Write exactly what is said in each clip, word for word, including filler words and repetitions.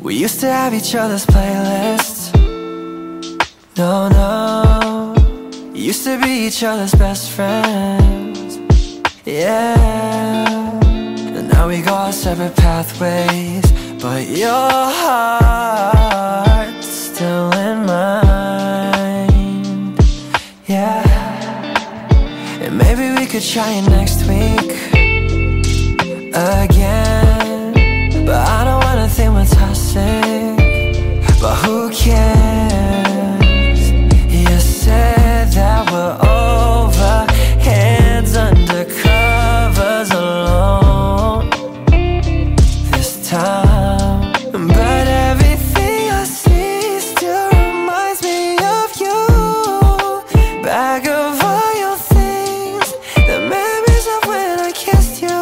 We used to have each other's playlists. No, no, used to be each other's best friends. Yeah, and now we go our separate pathways, but your heart's still in mine. Yeah, and maybe we could try it next week again, but I don't wanna think we're toxic, but who cares? You said that we're over, hands under covers alone this time, but everything I see still reminds me of you. Back of all your things, the memories of when I kissed you.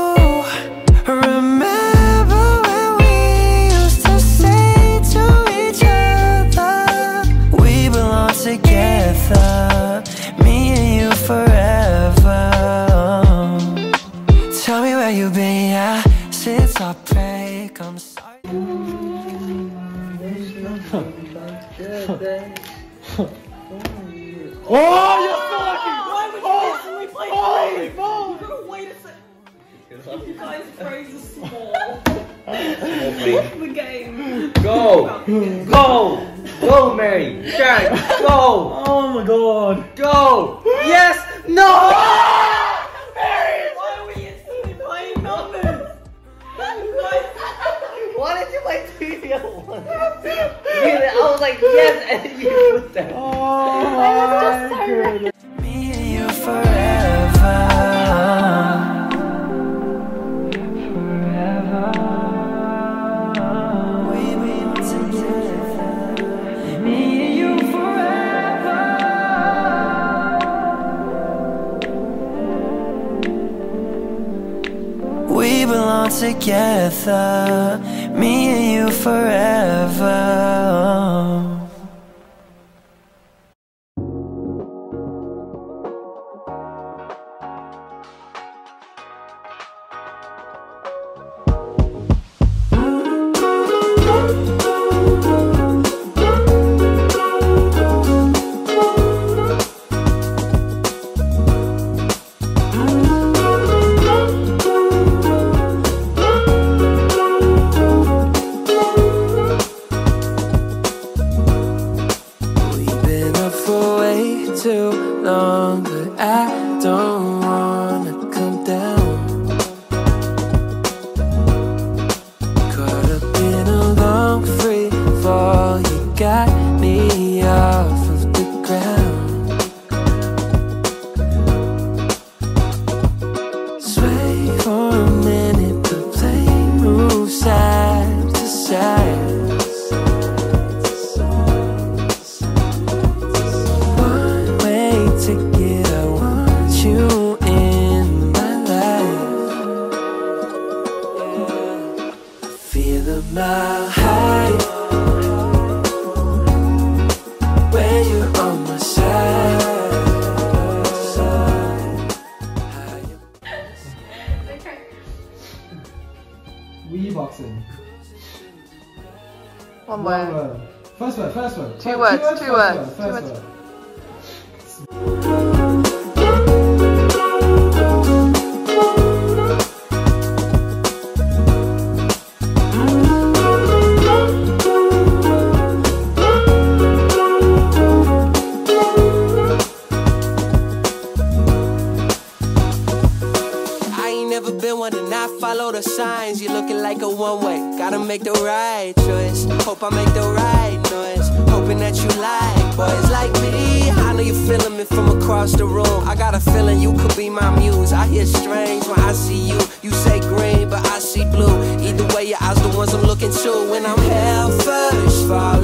Remember when we used to say to each other, we belong together, me and you forever. Tell me where you've been, yeah, since our break. I'm sorry. Oh, you're so lucky! Why would you instantly play holy three? balls! You gotta wait a sec. You guys' phrase is small. Opening. The game. Go! Go! Go, Mary! Jack! Go! Oh my god! Go! Yes! No! Mary! Why are we instantly playing numbers? Why did you play two the other one? I was like, yes, and you put that. Oh my goodness. Me and you forever. Forever. We belong together. Me and you forever. We belong together. Me and you forever. We've been up for way too long, but I don't wanna come down. Caught up in a long free fall, you got me off of the ground. Sway for a minute, the plane moves side to side. One way ticket, I want you in my life. I feel a mile high when you're on my side. Wii boxing. One One word. word. First word, first word. Two words, two first words, word, two first words. word. I ain't never been one to not follow the signs. You're looking like a one-way, gotta make the right choice. Hope I make the right noise, hoping that you like boys like me. I know you're feeling me from across the room. I got a feeling you could be my muse. I hear strange when I see you. You say green, but I see blue. Either way, your eyes the ones I'm looking to. When I'm hell first, far